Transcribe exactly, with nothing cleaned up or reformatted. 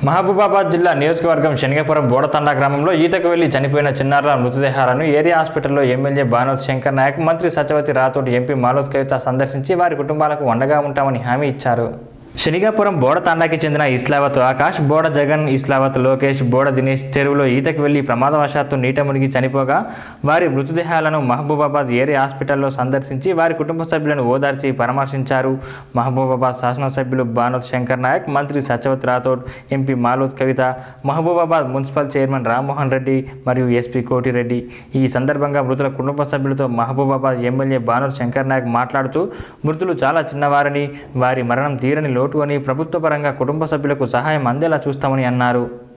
మహబూబాబాద్ జిల్లా నియోజకవర్గం శనిగపురం బోడతండా గ్రామంలో ఈతకు వెళ్లి చనిపోయిన చిన్నారుల మృతదేహాలను ఏరియా హాస్పిటల్లో ఎమ్మెల్యే భానోత్ శంకర్ నాయక్, మంత్రి సత్యవతి రాథోడ్, ఎంపీ మాలోత్ కవిత సందర్శించి వారి కుటుంబాలకు అండగా ఉంటామని హామీ ఇచ్చారు. శనిగాపురం బోడతాండాకి చెందిన ఇస్లావత్ ఆకాష్, బోడ జగన్, ఇస్లావత్ లోకేష్, బోడ దినేష్ చెరువులో ఈతకు వెళ్లి ప్రమాదవశాత్తు నీట మునిగి చనిపోగా వారి మృతదేహాలను మహబూబాబాద్ ఏరియా హాస్పిటల్లో సందర్శించి వారి కుటుంబ సభ్యులను ఓదార్చి పరామర్శించారు. మహబూబాబాద్ శాసనసభ్యులు భానోత్ శంకర్ నాయక్, మంత్రి Satyavathi Rathod, MP Maloth Kavitha, Mahabubabad municipal chairman Rammohan Reddy మరియు ఎస్పీ కోటిరెడ్డి ఈ సందర్భంగా మృతుల కుటుంబ సభ్యులతో మహబూబాబాద్ ఎమ్మెల్యే భానోత్ శంకర్ నాయక్ మాట్లాడుతూ మృతులు చాలా చిన్నవారని, వారి మరణం తీరని లోటు అని, ప్రభుత్వ పరంగా కుటుంబ సభ్యులకు సహాయం అందేలా చూస్తామని అన్నారు.